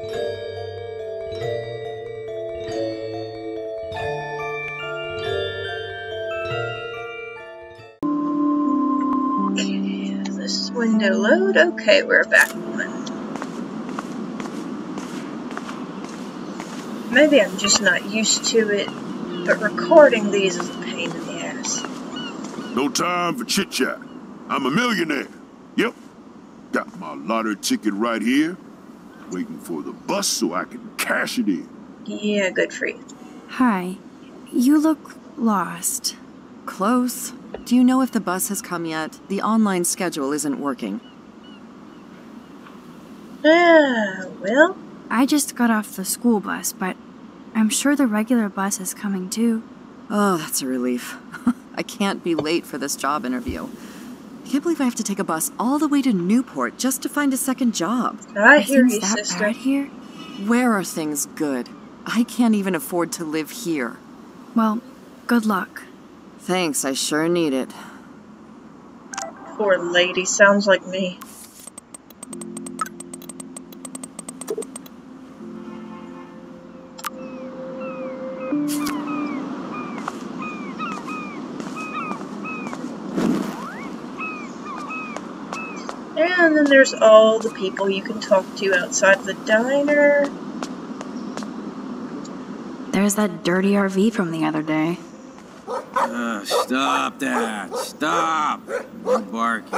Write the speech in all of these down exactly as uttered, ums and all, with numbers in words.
Okay, this is window load. Okay, we're back on. Maybe I'm just not used to it, but recording these is a pain in the ass. No time for chit-chat. I'm a millionaire. Yep. Got my lottery ticket right here. Waiting for the bus so I can cash it in. Yeah, good for you. Hi. You look lost. Close. Do you know if the bus has come yet? The online schedule isn't working. Ah, well... I just got off the school bus, but I'm sure the regular bus is coming too. Oh, that's a relief. I can't be late for this job interview. I can't believe I have to take a bus all the way to Newport just to find a second job. I Are hear things you, that sister. bad here? Where are things good? I can't even afford to live here. Well, good luck. Thanks, I sure need it. Poor lady, sounds like me. And then there's all the people you can talk to outside the diner. There's that dirty R V from the other day. Uh, stop that! Stop! No barking.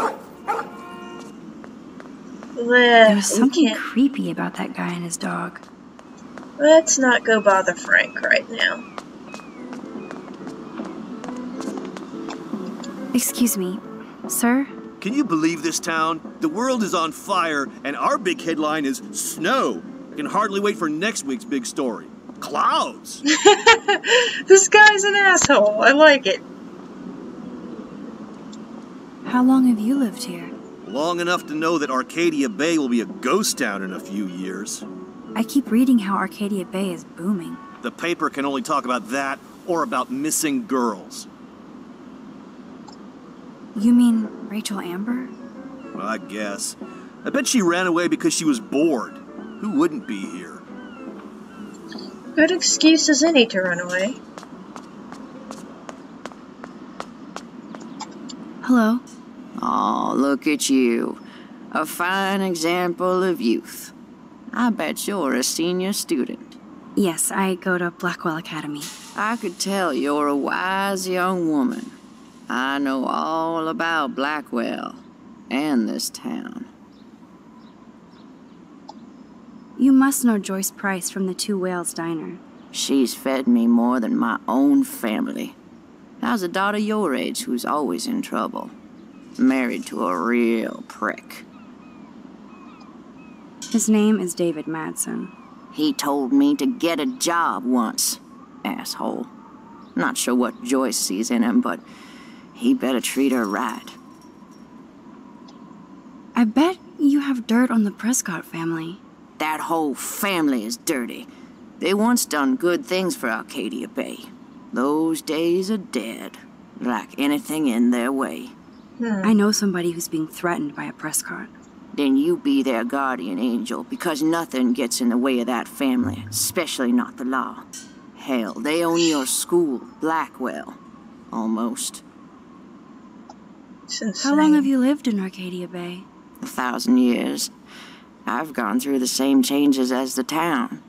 Well, There's we something can't. creepy about that guy and his dog. Let's not go bother Frank right now. Excuse me, sir? Can you believe this town? The world is on fire, and our big headline is snow. I can hardly wait for next week's big story. Clouds! This guy's an asshole. I like it. How long have you lived here? Long enough to know that Arcadia Bay will be a ghost town in a few years. I keep reading how Arcadia Bay is booming. The paper can only talk about that or about missing girls. You mean Rachel Amber? Well, I guess. I bet she ran away because she was bored. Who wouldn't be here? Good excuse as any to run away. Hello? Oh, look at you. A fine example of youth. I bet you're a senior student. Yes, I go to Blackwell Academy. I could tell you're a wise young woman. I know all about Blackwell and this town. You must know Joyce Price from the Two Whales Diner. She's fed me more than my own family. How's a daughter your age who's always in trouble? Married to a real prick. His name is David Madsen. He told me to get a job once. Asshole. Not sure what Joyce sees in him, but he better treat her right. I bet you have dirt on the Prescott family. That whole family is dirty. They once done good things for Arcadia Bay. Those days are dead, like anything in their way. Hmm. I know somebody who's being threatened by a Prescott. Then you be their guardian angel, because nothing gets in the way of that family, especially not the law. Hell, they own your school, Blackwell. Almost. It's insane. How long have you lived in Arcadia Bay? A thousand years. I've gone through the same changes as the town.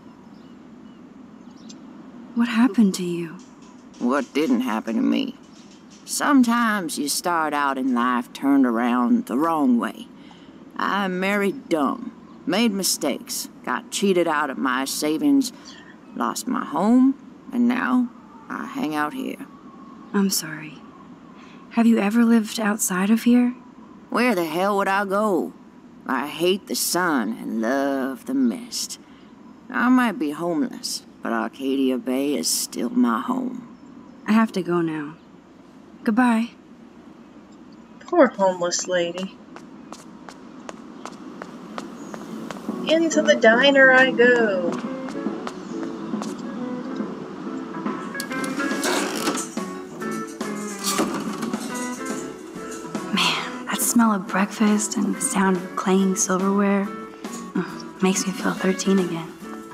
What happened to you? What didn't happen to me? Sometimes you start out in life turned around the wrong way. I married dumb, made mistakes, got cheated out of my savings, lost my home, and now I hang out here. I'm sorry. Have you ever lived outside of here? Where the hell would I go? I hate the sun and love the mist. I might be homeless, but Arcadia Bay is still my home. I have to go now. Goodbye. Poor homeless lady. Into the diner I go. Man, that smell of breakfast and the sound of clanging silverware. Mm, Makes me feel thirteen again.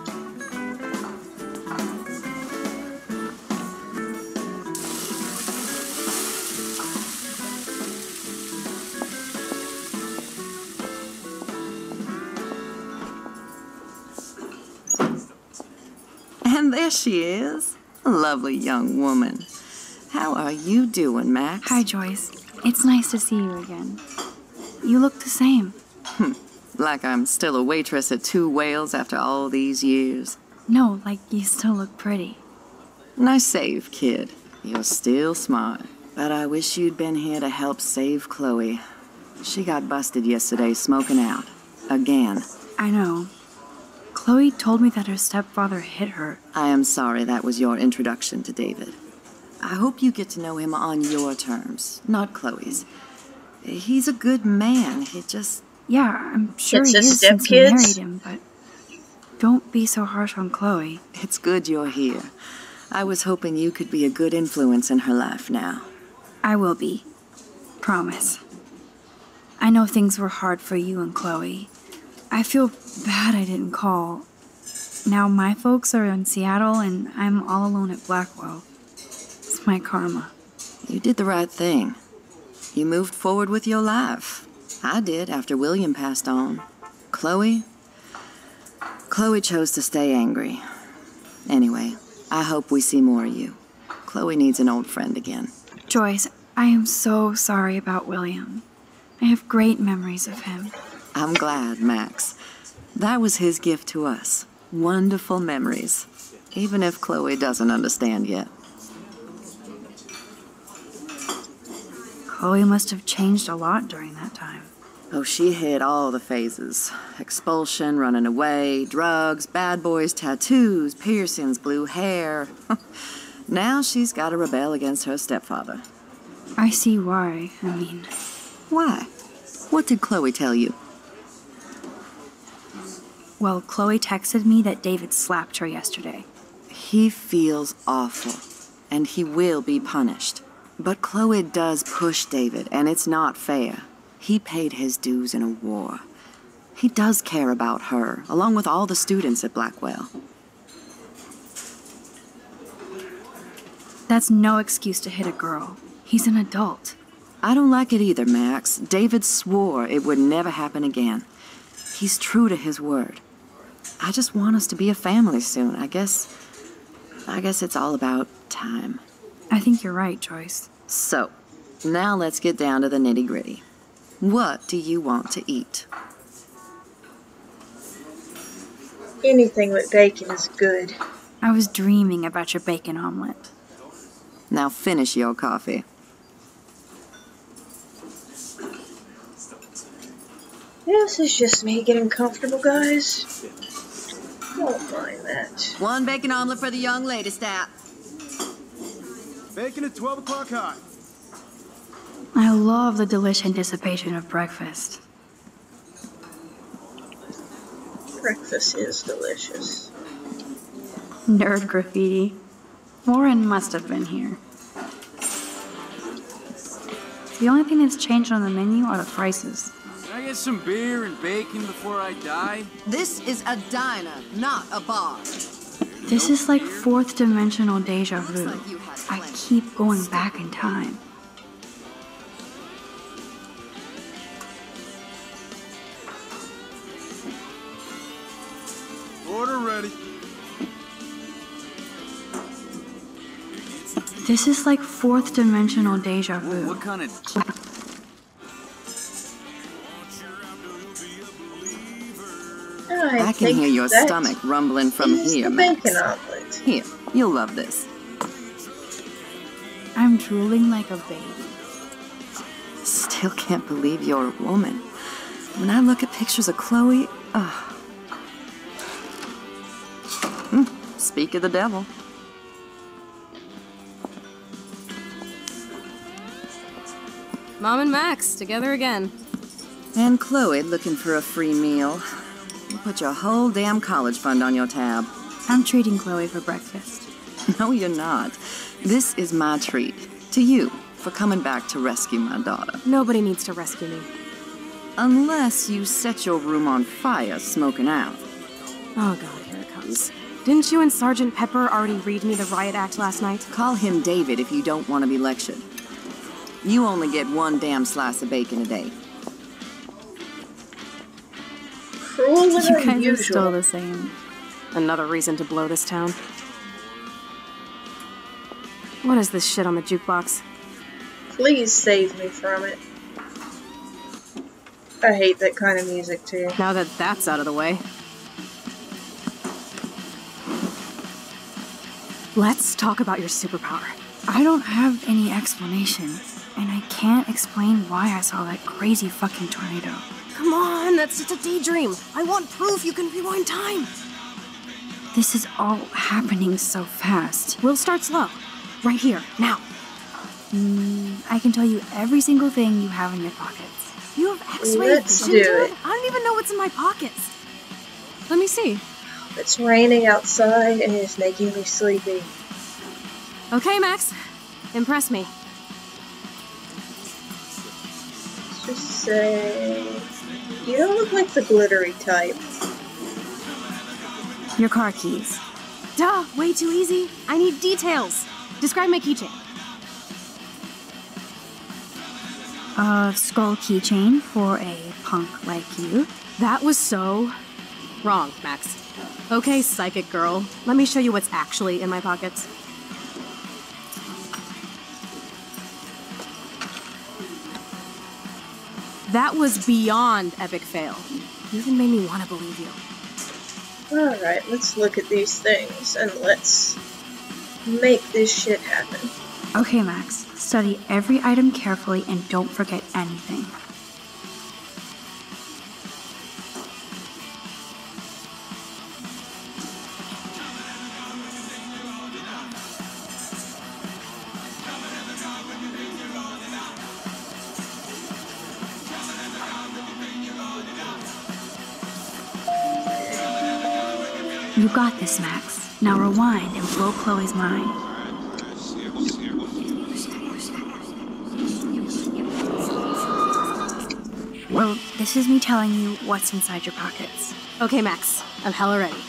And there she is. A lovely young woman. How are you doing, Max? Hi, Joyce. It's nice to see you again. You look the same. Like I'm still a waitress at Two Whales after all these years. No, like you still look pretty. Nice save, kid. You're still smart. But I wish you'd been here to help save Chloe. She got busted yesterday smoking out. Again. I know. Chloe told me that her stepfather hit her. I am sorry that was your introduction to David. I hope you get to know him on your terms, not Chloe's. He's a good man. He just... Yeah, I'm sure It's he his is since you stepkids? married him, but don't be so harsh on Chloe. It's good you're here. I was hoping you could be a good influence in her life now. I will be. Promise. I know things were hard for you and Chloe. I feel bad I didn't call. Now my folks are in Seattle and I'm all alone at Blackwell. It's my karma. You did the right thing. You moved forward with your life. I did after William passed on. Chloe? Chloe chose to stay angry. Anyway, I hope we see more of you. Chloe needs an old friend again. Joyce, I am so sorry about William. I have great memories of him. I'm glad, Max. That was his gift to us. Wonderful memories. Even if Chloe doesn't understand yet. Chloe must have changed a lot during that time. Oh, she hit all the phases. Expulsion, running away, drugs, bad boys, tattoos, piercings, blue hair. Now she's got to rebel against her stepfather. I see why. I mean, Why? What did Chloe tell you? well, Chloe texted me that David slapped her yesterday. He feels awful, and he will be punished. But Chloe does push David, and it's not fair. He paid his dues in a war. He does care about her, along with all the students at Blackwell. That's no excuse to hit a girl. He's an adult. I don't like it either, Max. David swore it would never happen again. He's true to his word. I just want us to be a family soon. I guess... I guess it's all about time. I think you're right, Joyce. So, now let's get down to the nitty-gritty. What do you want to eat? Anything with bacon is good. I was dreaming about your bacon omelet. Now finish your coffee. This is just me getting comfortable, guys. Don't mind that. One bacon omelet for the young lady, Stat. Bacon at twelve o'clock hot. I love the delicious anticipation of breakfast. Breakfast is delicious. Nerd graffiti. Warren must have been here. The only thing that's changed on the menu are the prices. Can I get some beer and bacon before I die? This is a diner, not a bar. This is like fourth dimensional deja vu. like you had I plans. keep going back in time. Order ready. This is like fourth dimensional deja What, vu. what kind of... I, I can think hear your that stomach rumbling from is here, the Max. bacon omelet. Here, you'll love this. I'm drooling like a baby. Still can't believe you're a woman. When I look at pictures of Chloe, ugh. Hmm, speak of the devil. Mom and Max, together again. And Chloe looking for a free meal. You put your whole damn college fund on your tab. I'm treating Chloe for breakfast. No, you're not. This is my treat. To you, for coming back to rescue my daughter. Nobody needs to rescue me. Unless you set your room on fire smoking out. Oh god, here it comes. Didn't you and Sergeant Pepper already read me the riot act last night? Call him David if you don't want to be lectured. You only get one damn slice of bacon a day. Cruel and You guys are unusual. still the same. Another reason to blow this town. What is this shit on the jukebox? Please save me from it. I hate that kind of music too. Now that that's out of the way. Let's talk about your superpower. I don't have any explanation, and I can't explain why I saw that crazy fucking tornado. Come on, that's just a daydream. I want proof you can rewind time. This is all happening so fast. We'll start slow. Right here, now. Mm, I can tell you every single thing you have in your pockets. You have X-ray Let's vision, do dude? it. I don't even know what's in my pockets. Let me see. It's raining outside and it's making me sleepy. Okay, Max. Impress me. Let's just say... You don't look like the glittery type. Your car keys. Duh, way too easy. I need details. Describe my keychain. A skull keychain for a punk like you. That was so wrong, Max. Okay, psychic girl. Let me show you what's actually in my pockets. That was beyond epic fail. You even made me want to believe you. Alright, let's look at these things and let's make this shit happen. Okay, Max. Study every item carefully and don't forget anything. You got this, Max. Now rewind and blow Chloe's mind. Well, this is me telling you what's inside your pockets. Okay, Max. I'm hella ready.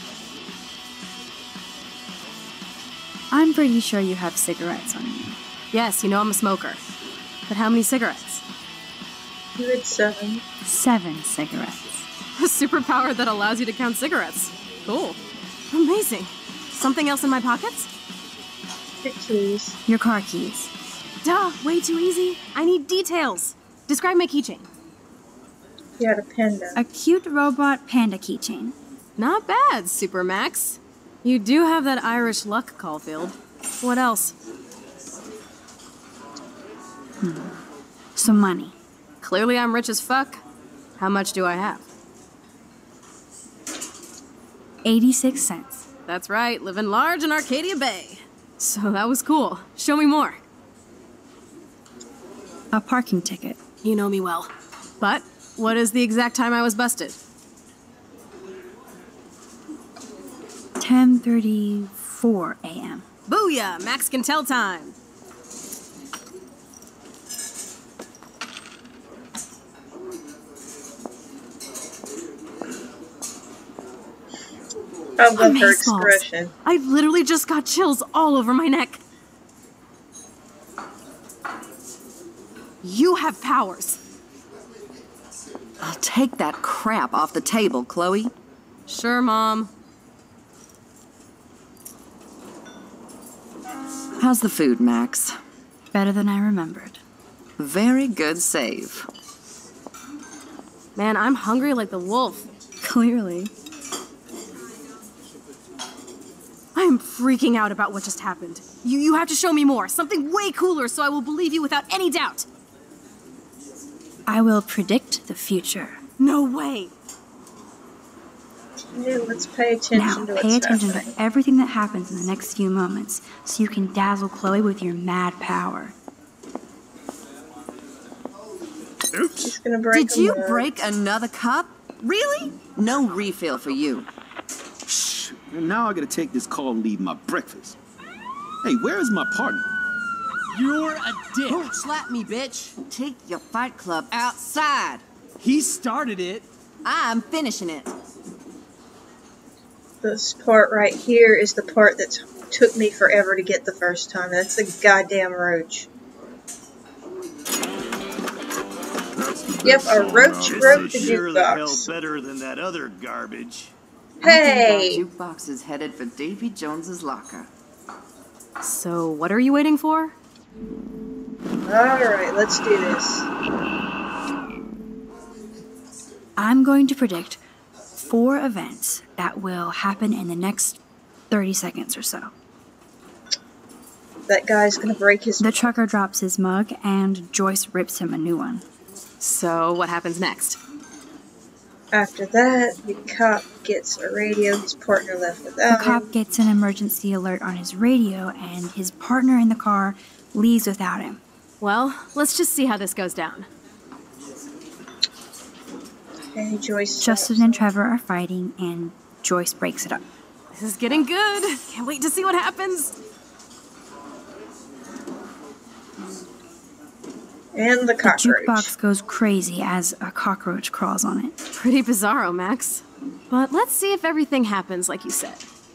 I'm pretty sure you have cigarettes on you. Yes, you know I'm a smoker. But how many cigarettes? You had seven. Seven cigarettes. A superpower that allows you to count cigarettes. Cool. Amazing. Something else in my pockets? The keys. Your car keys. Duh, way too easy. I need details. Describe my keychain. You had a panda. A cute robot panda keychain. Not bad, Super Max. You do have that Irish luck, Caulfield. What else? Hmm. Some money. Clearly I'm rich as fuck. How much do I have? eighty-six cents. That's right, living large in Arcadia Bay. So that was cool. Show me more. A parking ticket. You know me well. But what is the exact time I was busted? ten thirty-four a m Booyah! Max can tell time. I love her Amazeballs. expression. I've literally just got chills all over my neck. You have powers. I'll take that crap off the table, Chloe. Sure, Mom. How's the food, Max? Better than I remembered. Very good save. Man, I'm hungry like the wolf. Clearly. I'm freaking out about what just happened. You, you have to show me more. Something way cooler so I will believe you without any doubt. I will predict the future. No way. Yeah, let's pay attention Now, to what's pay attention happening. to everything that happens in the next few moments so you can dazzle Chloe with your mad power. She's gonna break Did you a mug. break another cup? Really? No refill for you. Shh. And now I gotta take this call and leave my breakfast. Hey, where is my partner? You're a dick. Don't slap me, bitch. Take your fight club outside. He started it. I'm finishing it. This part right here is the part that took me forever to get the first time. That's the goddamn roach. Yep, a roach broke the Sure the hell jukebox. better than that other garbage. Hey! I think that jukebox is headed for Davy Jones's locker. So, what are you waiting for? Alright, let's do this. I'm going to predict four events that will happen in the next thirty seconds or so. That guy's gonna break his... The trucker drops his mug, and Joyce rips him a new one. So, what happens next? After that, the cop gets a radio, his partner left The without cop him. gets an emergency alert on his radio, and his partner in the car leaves without him. Well, let's just see how this goes down. Okay, Joyce... Justin and Trevor are fighting, and Joyce breaks it up. This is getting good. Can't wait to see what happens. And the The cockroach. jukebox goes crazy as a cockroach crawls on it. Pretty bizarro, Max. But let's see if everything happens like you said.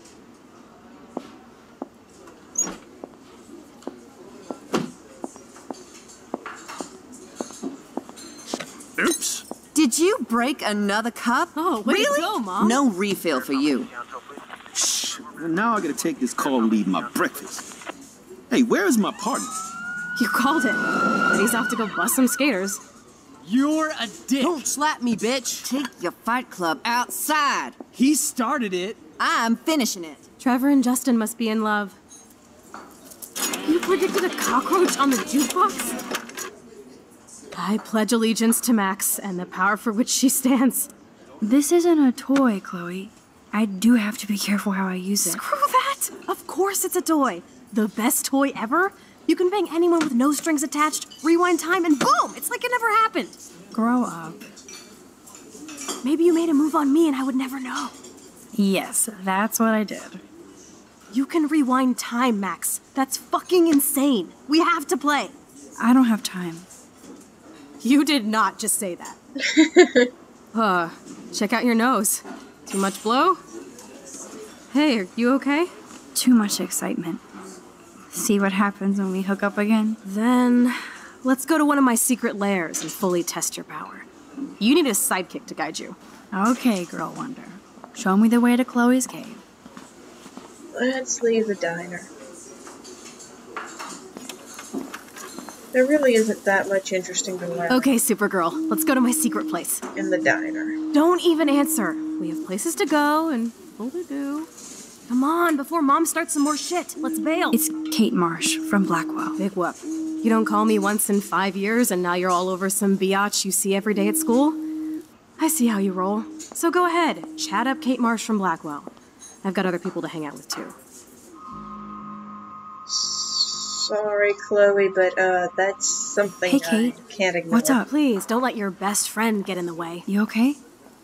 Oops. Did you break another cup? Oh, way to really? go, Mom. No refill for you. Shh. Now I gotta take this call and leave my breakfast. Hey, where is my partner? You called it. But he's off to go bust some skaters. You're a dick. Don't slap me, bitch. Take your fight club outside. He started it. I'm finishing it. Trevor and Justin must be in love. You predicted a cockroach on the jukebox? I pledge allegiance to Max and the power for which she stands. This isn't a toy, Chloe. I do have to be careful how I use it. Screw that! Of course it's a toy. The best toy ever. You can bang anyone with no strings attached, rewind time, and boom! It's like it never happened. Grow up. Maybe you made a move on me and I would never know. Yes, that's what I did. You can rewind time, Max. That's fucking insane. We have to play. I don't have time. You did not just say that. uh, check out your nose. Too much blow? Hey, are you okay? Too much excitement. See what happens when we hook up again? Then, let's go to one of my secret lairs and fully test your power. You need a sidekick to guide you. Okay, Girl Wonder. Show me the way to Chloe's cave. Let's leave the diner. There really isn't that much interesting to learn Okay, Supergirl, let's go to my secret place. in the diner. Don't even answer. We have places to go and full to do. Come on, before Mom starts some more shit. Let's bail. It's Kate Marsh from Blackwell. Big whoop. You don't call me once in five years and now you're all over some biatch you see every day at school? I see how you roll. So go ahead, chat up Kate Marsh from Blackwell. I've got other people to hang out with too. Sorry, Chloe, but uh, that's something Hey, Kate. I can't ignore. What's up? Please, don't let your best friend get in the way. You okay?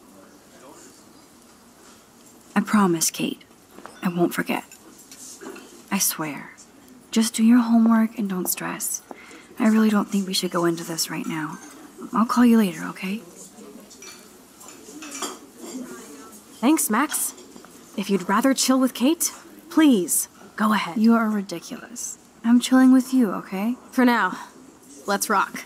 I promise, Kate. I won't forget. I swear. Just do your homework and don't stress. I really don't think we should go into this right now. I'll call you later, okay? Thanks, Max. If you'd rather chill with Kate, please, go ahead. You are ridiculous. I'm chilling with you, okay? For now, let's rock.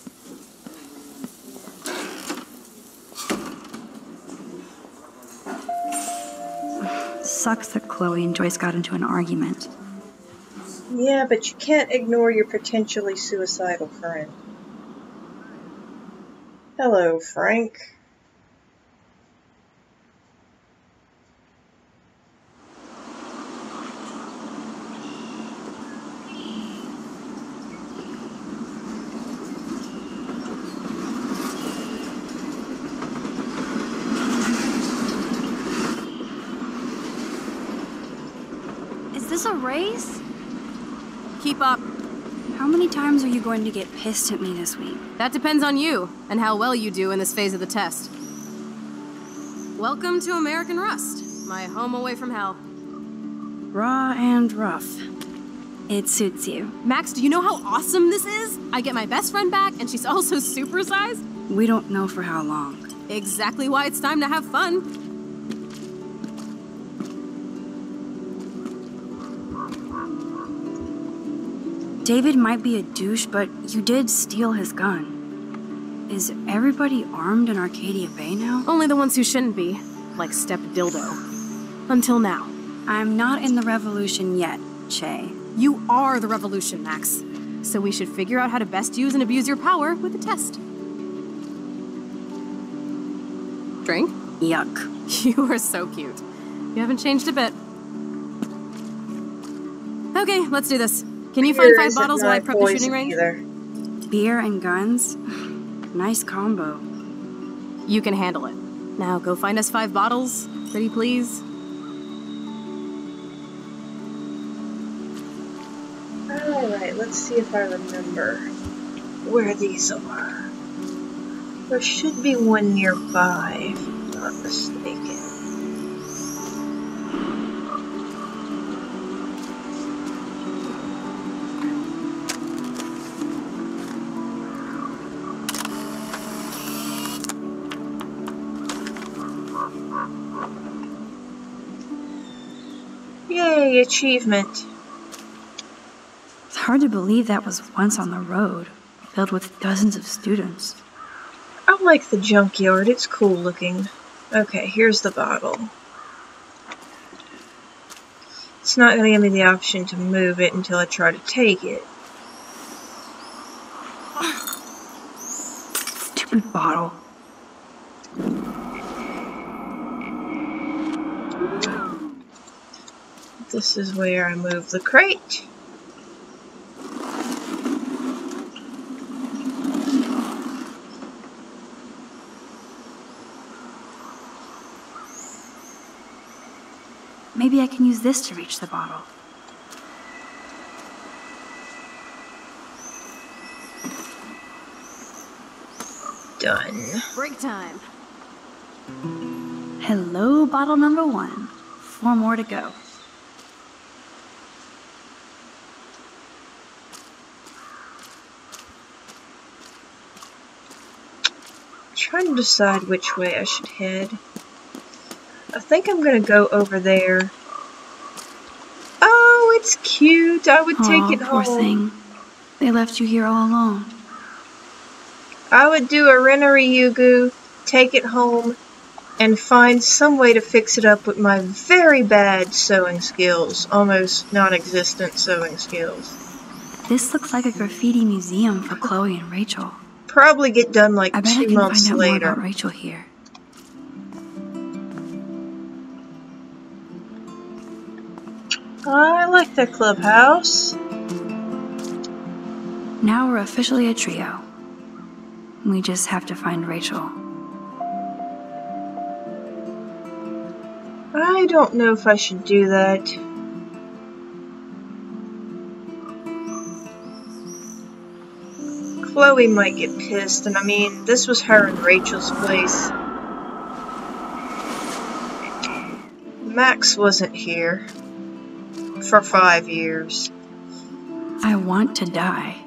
Sucks that Chloe and Joyce got into an argument. Yeah, but you can't ignore your potentially suicidal friend. Hello, Frank. Is this a race? Keep up. How many times are you going to get pissed at me this week? That depends on you and how well you do in this phase of the test. Welcome to American Rust, my home away from hell. Raw and rough. It suits you. Max, do you know how awesome this is? I get my best friend back and she's also supersized. We don't know for how long. Exactly why it's time to have fun. David might be a douche, but you did steal his gun. Is everybody armed in Arcadia Bay now? Only the ones who shouldn't be, like Step Dildo. Until now. I'm not in the revolution yet, Che. You are the revolution, Max. So we should figure out how to best use and abuse your power with a test. Drink? Yuck. You are so cute. You haven't changed a bit. Okay, let's do this. Can you find five bottles while I prep the shooting range? Either. Beer and guns? Nice combo. You can handle it. Now go find us five bottles, pretty please. Alright, let's see if I remember where these are. There should be one nearby, if I'm not mistaken. Yay, achievement. It's hard to believe that was once on the road, filled with dozens of students. I like the junkyard, it's cool looking. Okay, here's the bottle. It's not going to give me the option to move it until I try to take it. Stupid bottle. This is where I move the crate. Maybe I can use this to reach the bottle. Done. Break time. Hello, bottle number one. Four more to go. Trying to decide which way I should head. I think I'm gonna go over there. Oh, it's cute. I would take Aw, it poor home. thing. They left you here all alone. I would do a Renary-Yugu, take it home, and find some way to fix it up with my very bad sewing skills. Almost non-existent sewing skills. This looks like a graffiti museum for Chloe and Rachel. Probably get done like I bet I two can months find out later. more about Rachel here. I like the clubhouse. Now we're officially a trio. We just have to find Rachel. I don't know if I should do that. Chloe might get pissed, and I mean, this was her and Rachel's place. Max wasn't here for five years. I want to die.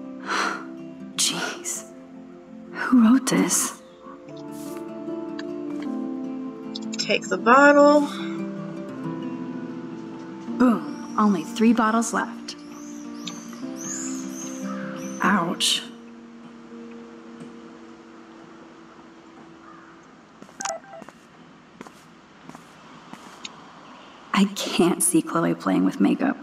Jeez. Who wrote this? Take the bottle. Boom. Only three bottles left. Ouch. I can't see Chloe playing with makeup.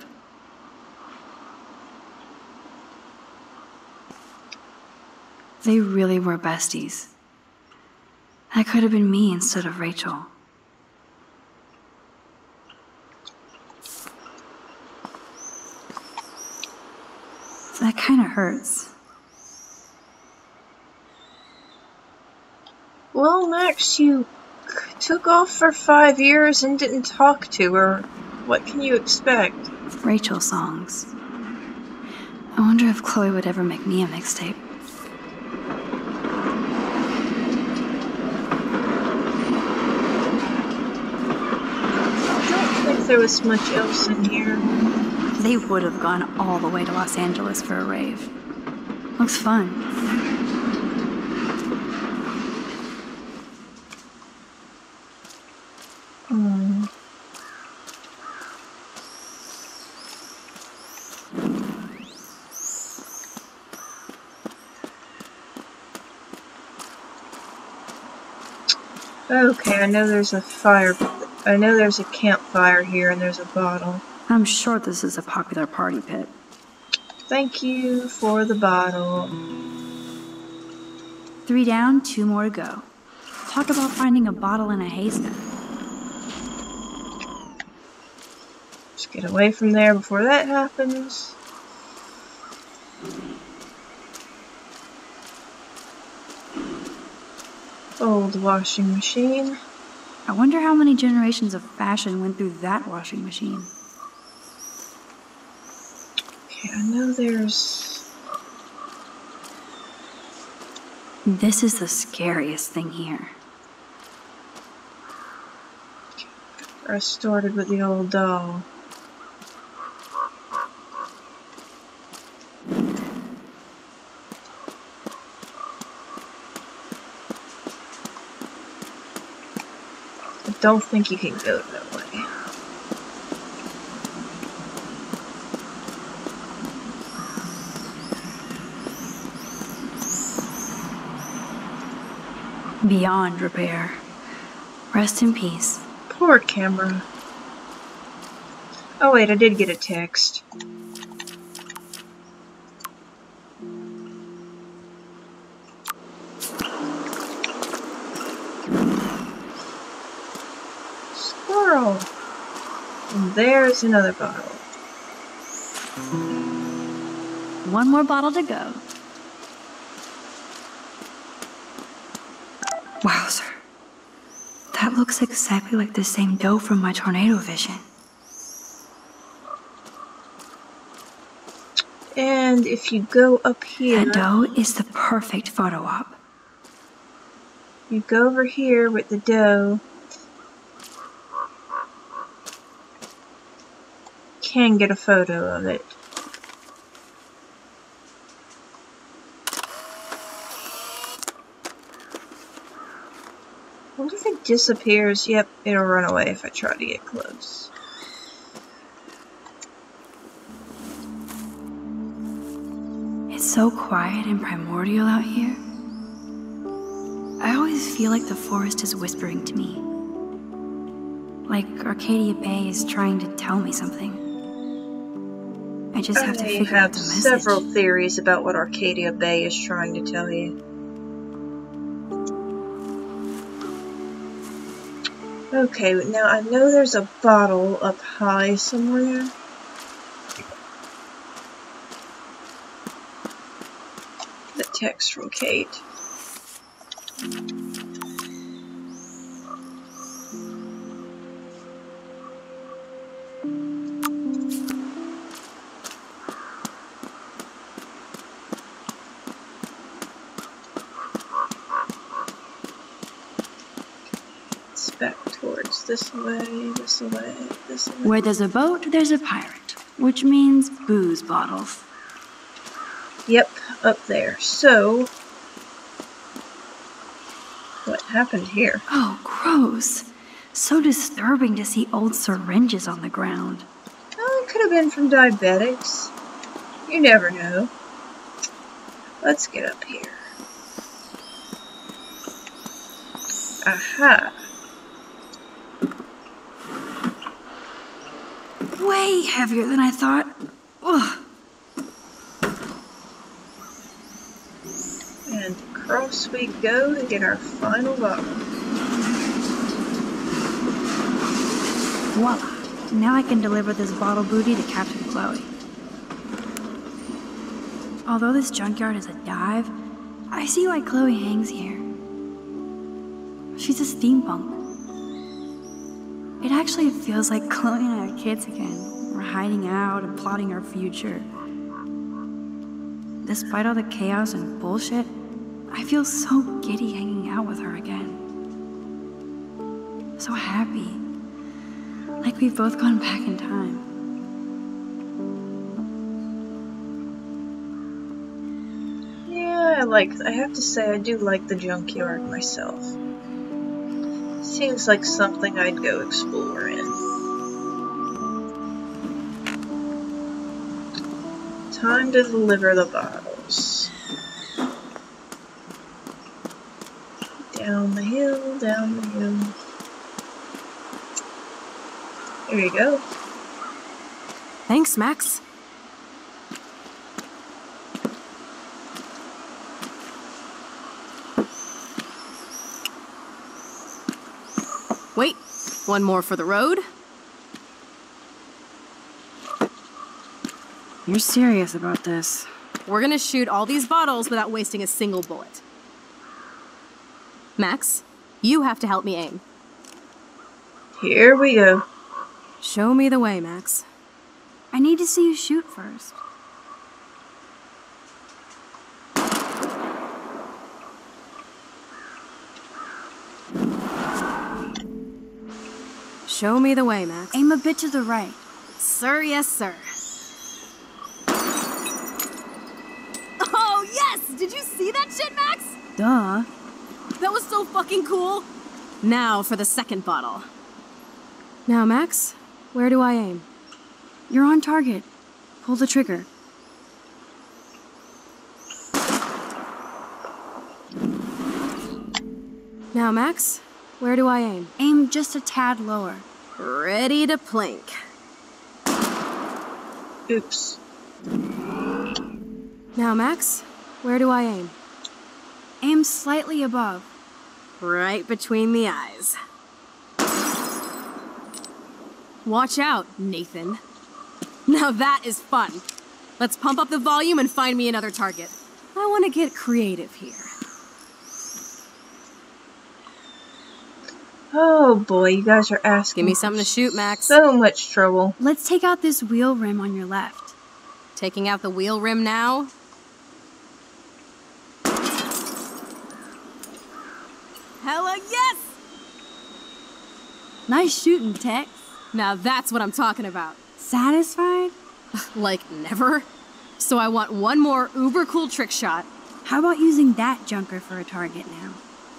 They really were besties. That could have been me instead of Rachel. That kind of hurts. Well, Max, you took off for five years and didn't talk to her. What can you expect? Rachel songs. I wonder if Chloe would ever make me a mixtape. I don't think there was much else in here. They would have gone all the way to Los Angeles for a rave. Looks fun. Hmm. Okay, I know there's a fire. I know there's a campfire here and there's a bottle. I'm sure this is a popular party pit. Thank you for the bottle. Three down, two more to go. Talk about finding a bottle in a haystack. Let's get away from there before that happens. Old washing machine. I wonder how many generations of fashion went through that washing machine. Okay, I know there's... This is the scariest thing here. I started with the old doll. I don't think you can go that way. Beyond repair. Rest in peace. Poor camera. Oh wait, I did get a text. Squirrel! And there's another bottle. One more bottle to go. Wowzer. That looks exactly like the same doe from my tornado vision. And if you go up here... That doe is the perfect photo op. You go over here with the doe. Can get a photo of it. What if it disappears? Yep, it'll run away if I try to get close. It's so quiet and primordial out here. I always feel like the forest is whispering to me. Like Arcadia Bay is trying to tell me something. I just have to I figure out have the message. several theories about what Arcadia Bay is trying to tell you. Okay, now I know there's a bottle up high somewhere. The text from Kate. Back towards this way, this way, this way. Where there's a boat, there's a pirate, which means booze bottles. Yep, up there. So, what happened here? Oh, gross. So disturbing to see old syringes on the ground. Oh, it could have been from diabetics. You never know. Let's get up here. Aha. Way heavier than I thought. Ugh. And across we go to get our final bottle. Voila. Now I can deliver this bottle booty to Captain Chloe. Although this junkyard is a dive, I see why Chloe hangs here. She's a steampunk. It actually feels like Chloe and I are kids again. We're hiding out and plotting our future. Despite all the chaos and bullshit, I feel so giddy hanging out with her again. So happy. Like we've both gone back in time. Yeah, I like, I have to say I do like the junkyard myself. Seems like something I'd go explore in. Time to deliver the bottles. Down the hill, down the hill. There you go. Thanks, Max. Wait, one more for the road. You're serious about this? We're gonna shoot all these bottles without wasting a single bullet. Max, you have to help me aim. Here we go. Show me the way, Max. I need to see you shoot first. Show me the way, Max. Aim a bit to the right. Sir, yes, sir. Oh, yes! Did you see that shit, Max? Duh. That was so fucking cool. Now for the second bottle. Now, Max, where do I aim? You're on target. Pull the trigger. Now, Max, where do I aim? Aim just a tad lower. Ready to plink. Oops. Now, Max, where do I aim? Aim slightly above. Right between the eyes. Watch out, Nathan. Now that is fun. Let's pump up the volume and find me another target. I want to get creative here. Oh boy, you guys are asking Give me something to shoot, Max. so much trouble. Let's take out this wheel rim on your left. Taking out the wheel rim now? Hella yes! Nice shooting, Tex. Now that's what I'm talking about. Satisfied? Like, never? So I want one more uber cool trick shot. How about using that junker for a target now?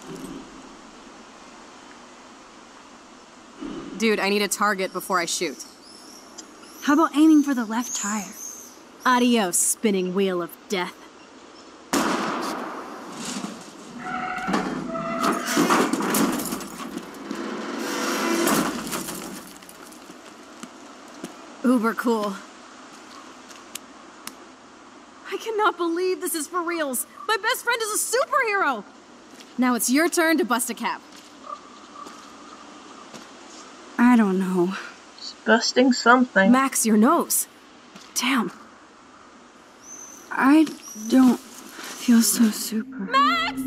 Dude, I need a target before I shoot. How about aiming for the left tire? Adios, spinning wheel of death. Uber cool. I cannot believe this is for reals. My best friend is a superhero. Now it's your turn to bust a cap. I don't know. It's busting something. Max, your nose. Damn. I don't feel so super. Max!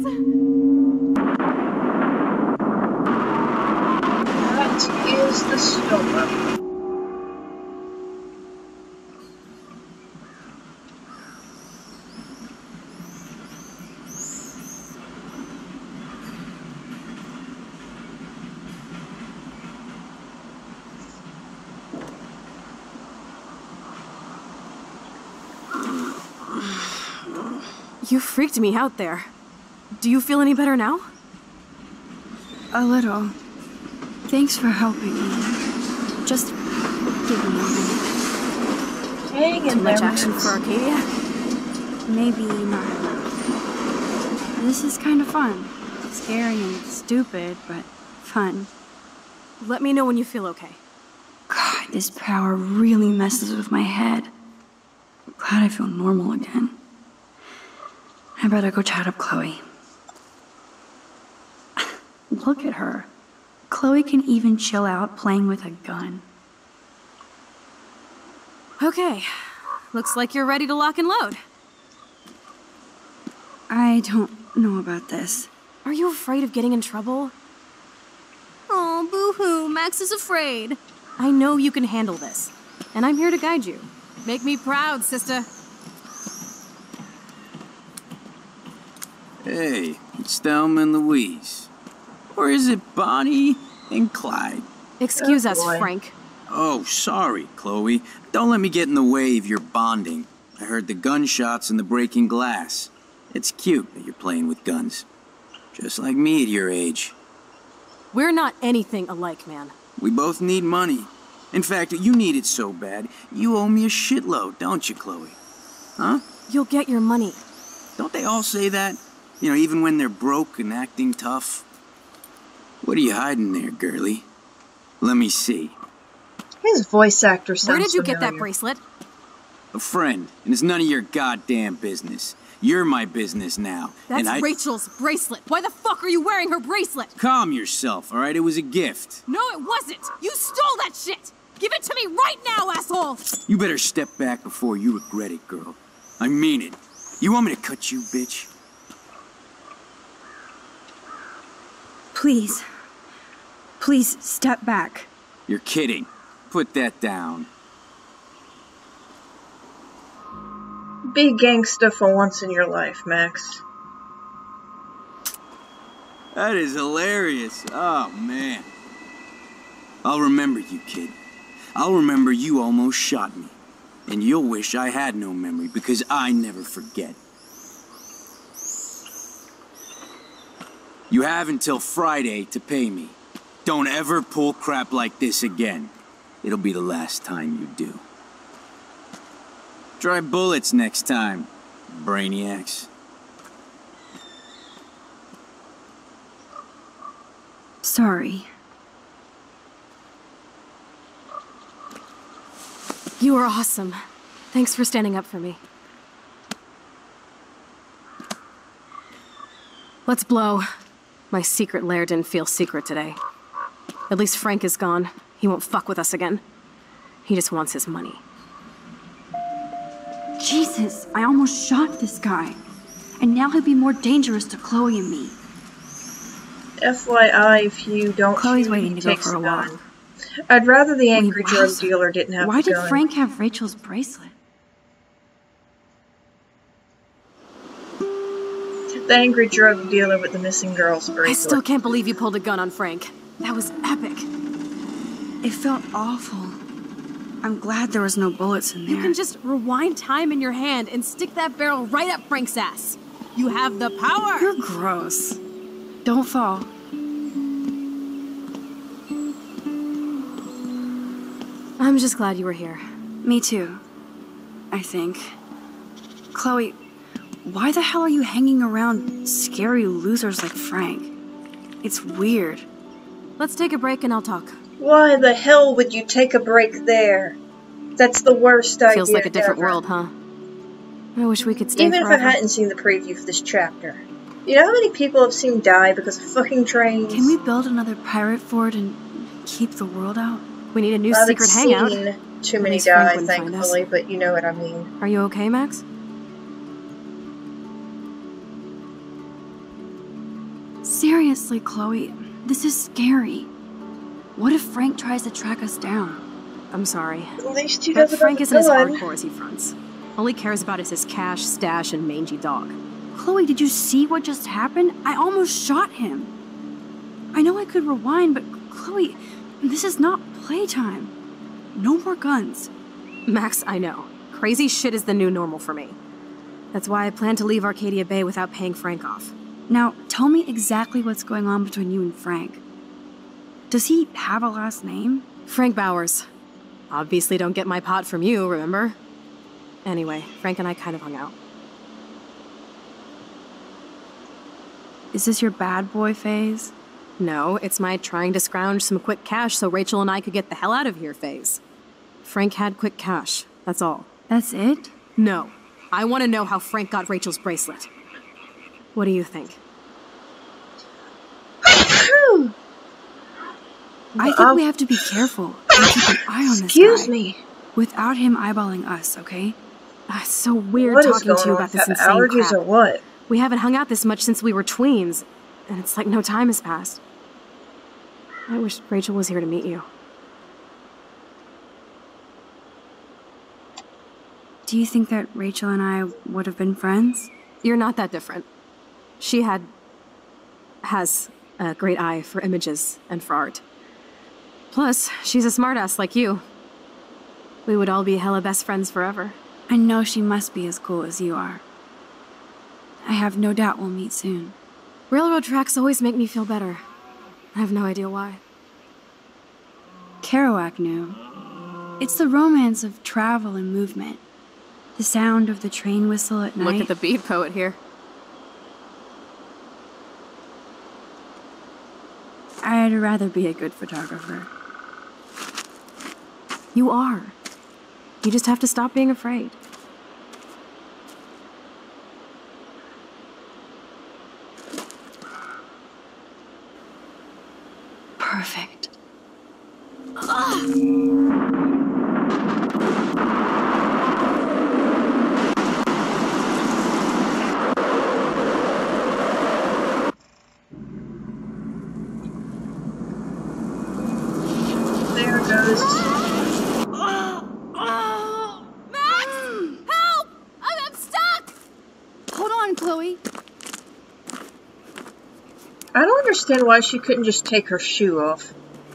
That is the stopper. You freaked me out there. Do you feel any better now? A little. Thanks for helping me. Just give me a minute. Hang in Too much there, action Max. for Arcadia? Maybe not enough. This is kind of fun. Scary and stupid, but fun. Let me know when you feel okay. God, this power really messes with my head. I'm glad I feel normal again. I better go chat up Chloe. Look at her. Chloe can even chill out playing with a gun. Okay. Looks like you're ready to lock and load. I don't know about this. Are you afraid of getting in trouble? Oh, boo-hoo, Max is afraid. I know you can handle this, and I'm here to guide you. Make me proud, sister. Hey, it's Thelma and Louise. Or is it Bonnie and Clyde? Excuse Oh, us, boy. Frank. Oh, sorry, Chloe. Don't let me get in the way of your bonding. I heard the gunshots and the breaking glass. It's cute that you're playing with guns. Just like me at your age. We're not anything alike, man. We both need money. In fact, you need it so bad, you owe me a shitload, don't you, Chloe? Huh? You'll get your money. Don't they all say that? You know, even when they're broke and acting tough. What are you hiding there, girlie? Let me see. His voice actor sounds Where did you familiar. get that bracelet? A friend, and it's none of your goddamn business. You're my business now. That's and I... Rachel's bracelet. Why the fuck are you wearing her bracelet? Calm yourself, all right? It was a gift. No, it wasn't. You stole that shit. Give it to me right now, asshole. You better step back before you regret it, girl. I mean it. You want me to cut you, bitch? Please. Please, step back. You're kidding. Put that down. Be gangsta for once in your life, Max. That is hilarious. Oh, man. I'll remember you, kid. I'll remember you almost shot me. And you'll wish I had no memory, because I never forget. You have until Friday to pay me. Don't ever pull crap like this again. It'll be the last time you do. Try bullets next time, brainiacs. Sorry. You are awesome. Thanks for standing up for me. Let's blow. My secret lair didn't feel secret today. At least Frank is gone. He won't fuck with us again. He just wants his money. Jesus, I almost shot this guy. And now he'll be more dangerous to Chloe and me. F Y I, if you don't Chloe's shoot, waiting he to go takes for a the gun. walk. I'd rather the angry Wait, drug wowza. dealer didn't have Why the did gun. Frank have Rachel's bracelet? The angry drug dealer with the missing girl's bracelet. I still can't believe you pulled a gun on Frank. That was epic. It felt awful. I'm glad there was no bullets in there. You can just rewind time in your hand and stick that barrel right up Frank's ass. You have the power! You're gross. Don't fall. I'm just glad you were here. Me too. I think. Chloe, why the hell are you hanging around scary losers like Frank? It's weird. Let's take a break and I'll talk. Why the hell would you take a break there? That's the worst idea Feels like a different ever. world, huh? I wish we could stay Even forever. if I hadn't seen the preview for this chapter. You know how many people have seen die because of fucking trains? Can we build another pirate fort and keep the world out? We need a new I secret haven't hangout. seen too At many least Frank die, wouldn't find us. thankfully, but you know what I mean. Are you okay, Max? Seriously, Chloe, this is scary. What if Frank tries to track us down? I'm sorry. At least he But doesn't Frank have isn't a as gun. hardcore as he fronts. All he cares about is his cash, stash, and mangy dog. Chloe, did you see what just happened? I almost shot him. I know I could rewind, but Chloe, this is not playtime. No more guns. Max, I know. Crazy shit is the new normal for me. That's why I plan to leave Arcadia Bay without paying Frank off. Now, tell me exactly what's going on between you and Frank. Does he have a last name? Frank Bowers. Obviously don't get my pot from you, remember? Anyway, Frank and I kind of hung out. Is this your bad boy phase? No, it's my trying to scrounge some quick cash so Rachel and I could get the hell out of here phase. Frank had quick cash, that's all. That's it? No. I want to know how Frank got Rachel's bracelet. What do you think? I think Um, we have to be careful and keep an eye on this Excuse guy. me. Without him eyeballing us, okay? Ah, it's so weird What is talking going to you on? about this Have insane allergies crap. or what? We haven't hung out this much since we were tweens, and it's like no time has passed. I wish Rachel was here to meet you. Do you think that Rachel and I would have been friends? You're not that different. She had... has a great eye for images and for art. Plus, she's a smartass like you. We would all be hella best friends forever. I know she must be as cool as you are. I have no doubt we'll meet soon. Railroad tracks always make me feel better. I have no idea why. Kerouac knew. It's the romance of travel and movement. The sound of the train whistle at night. Look at the beat poet here. I'd rather be a good photographer. You are. You just have to stop being afraid. Perfect. There goes. Max! Help! I'm, I'm stuck! Hold on, Chloe. I don't understand why she couldn't just take her shoe off.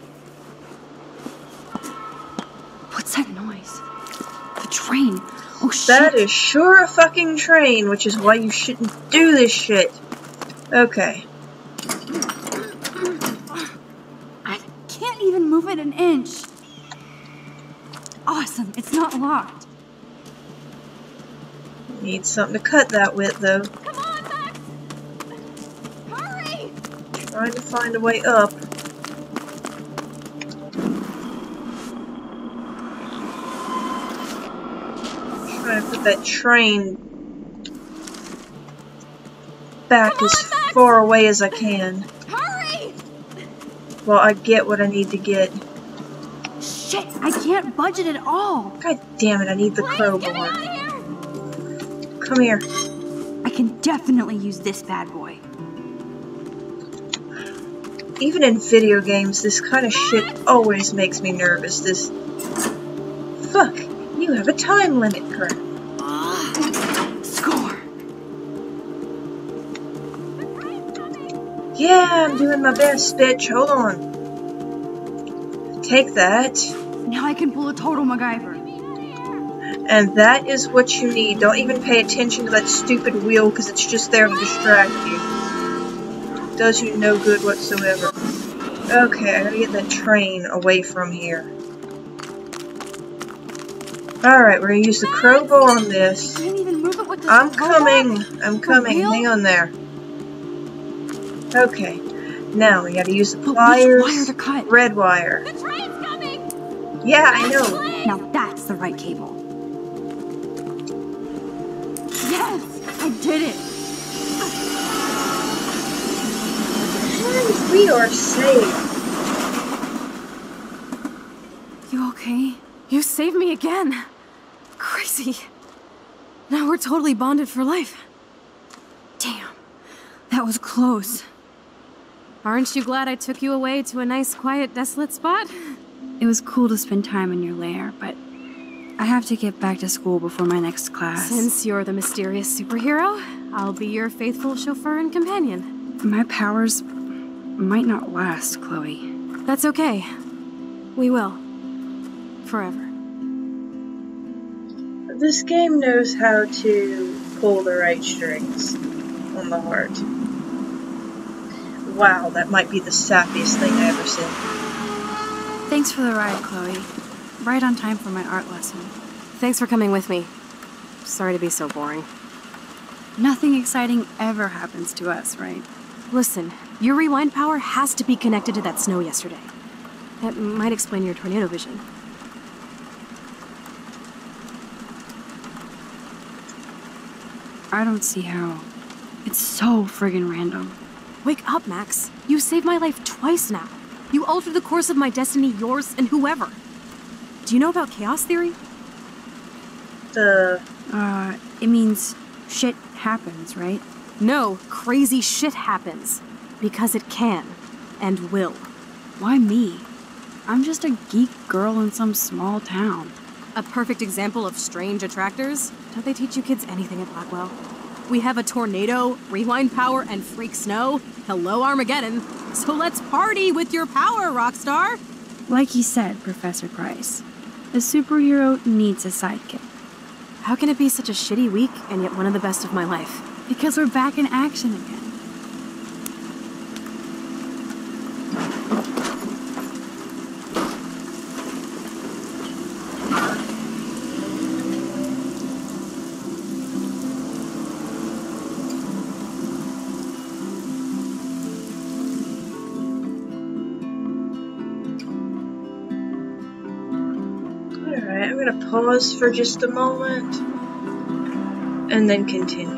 What's that noise? The train. Oh, shit. That is sure a fucking train, which is why you shouldn't do this shit. Okay. I can't even move it an inch. Awesome. It's not locked. Need something to cut that with, though. Come on, Max! Hurry! Trying to find a way up. Trying to put that train back as far away as I can. Hurry! Well, I get what I need to get. Shit, I can't budge it at all. God damn it, I need the crowbar. Come here. I can definitely use this bad boy. Even in video games, this kind of shit always makes me nervous. This... Fuck! You have a time limit, crap. Score! Yeah, I'm doing my best, bitch. Hold on. Take that. Now I can pull a total MacGyver. And that is what you need. Don't even pay attention to that stupid wheel, because it's just there to distract you. Does you no good whatsoever. Okay, I gotta get that train away from here. Alright, we're gonna use the crowbar on this. I can't even move it with this I'm robot. coming! I'm coming. real? Hang on there. Okay. Now we gotta use the But pliers. which wire to cut? Red wire. The train's coming! Yeah, I know. Now that's the right cable. Yes! I did it! We are safe. You okay? You saved me again. Crazy. Now we're totally bonded for life. Damn. That was close. Aren't you glad I took you away to a nice, quiet, desolate spot? It was cool to spend time in your lair, but I have to get back to school before my next class. Since you're the mysterious superhero, I'll be your faithful chauffeur and companion. My powers might not last, Chloe. That's okay. We will. Forever. This game knows how to pull the right strings on the heart. Wow, that might be the sappiest thing I ever seen. Thanks for the ride, Chloe. Right on time for my art lesson. Thanks for coming with me. Sorry to be so boring. Nothing exciting ever happens to us, right? Listen, your rewind power has to be connected to that snow yesterday. That might explain your tornado vision. I don't see how. It's so friggin' random. Wake up, Max. You saved my life twice now. You altered the course of my destiny, yours, and whoever. Do you know about chaos theory? The... Uh, it means shit happens, right? No, crazy shit happens. Because it can. And will. Why me? I'm just a geek girl in some small town. A perfect example of strange attractors? Don't they teach you kids anything at Blackwell? We have a tornado, rewind power, and freak snow. Hello, Armageddon. So let's party with your power, Rockstar! Like you said, Professor Price, a superhero needs a sidekick. How can it be such a shitty week and yet one of the best of my life? Because we're back in action again. I'm going to pause for just a moment and then continue.